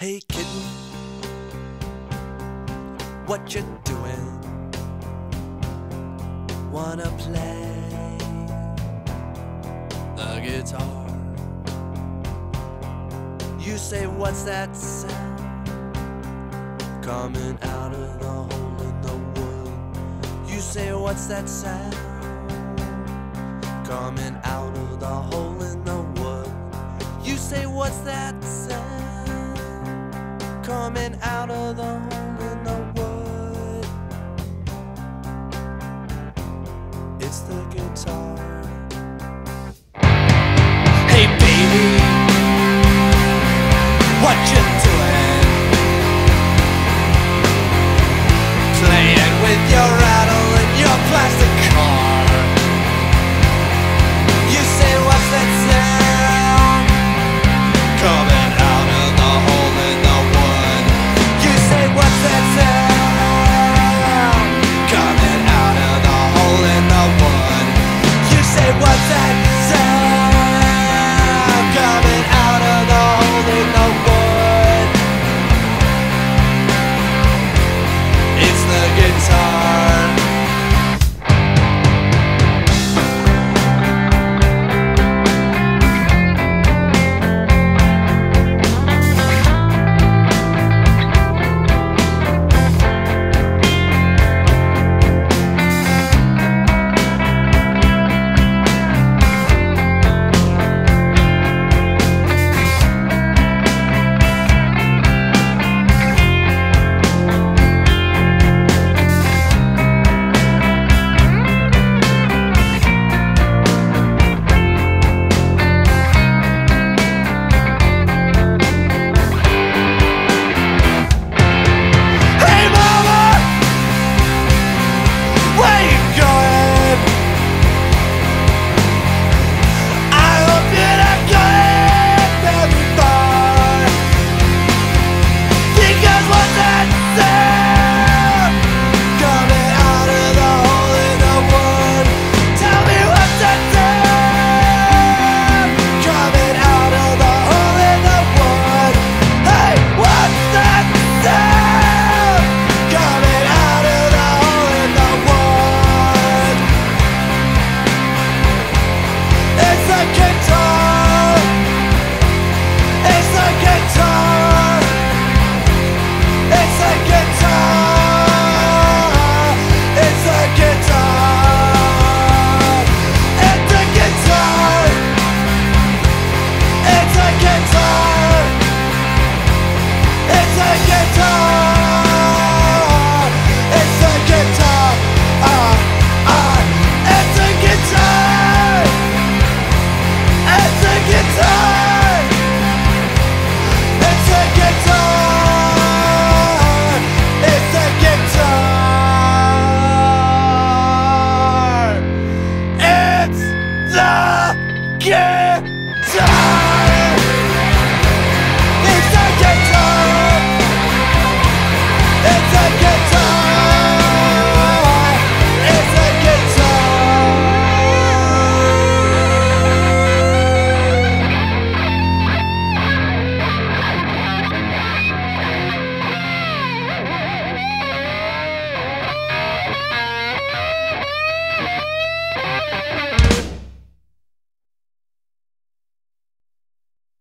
Hey kitten, what you doing? Wanna play the guitar? You say, what's that sound coming out of the hole in the wood? You say, what's that sound coming out of the hole in the wood? You say, what's that sound coming out of the hole?